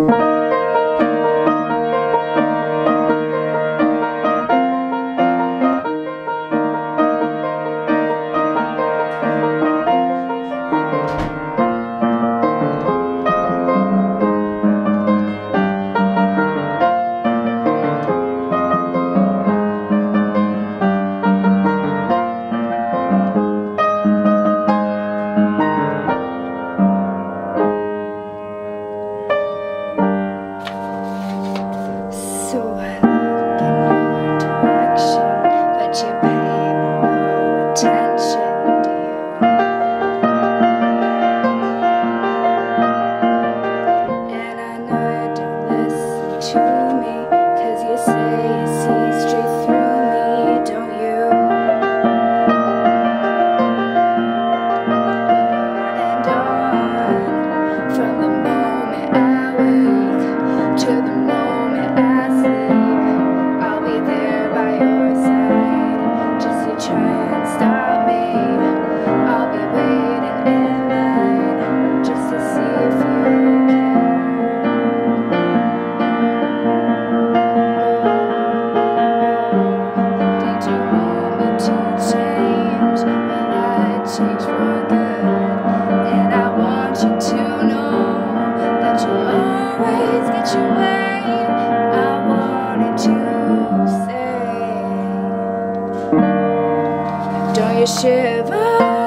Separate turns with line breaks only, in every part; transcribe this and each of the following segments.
Don't you shiver?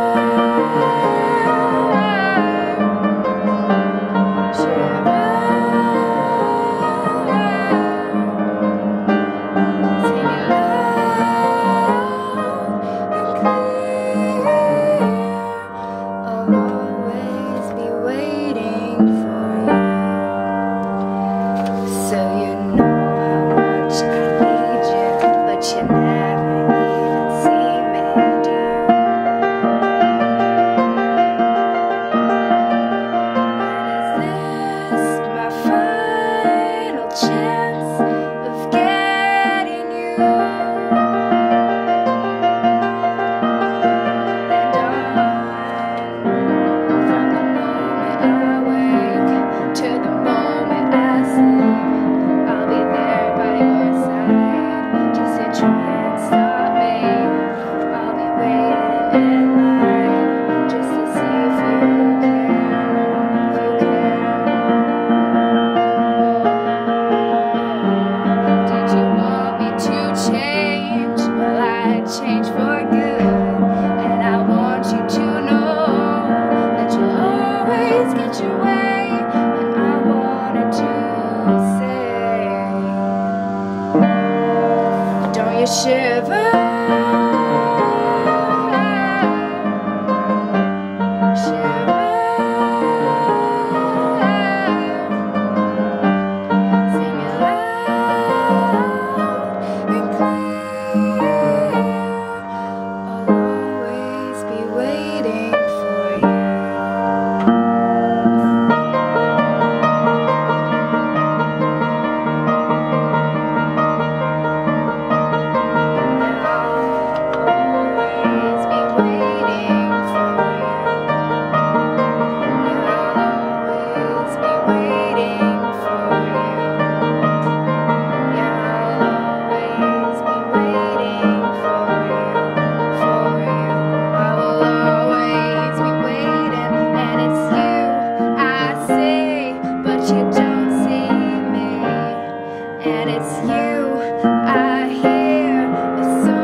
Change for good, and I want you to know that you'll always get your way. And I wanted to say, don't you shiver? And it's you I hear, so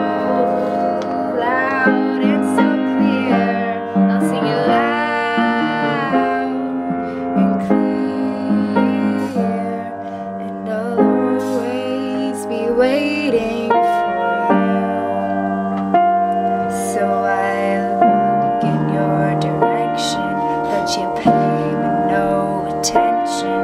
loud and so clear. I'll sing it loud and clear, and I'll always be waiting for you. So I look in your direction, but you pay me no attention.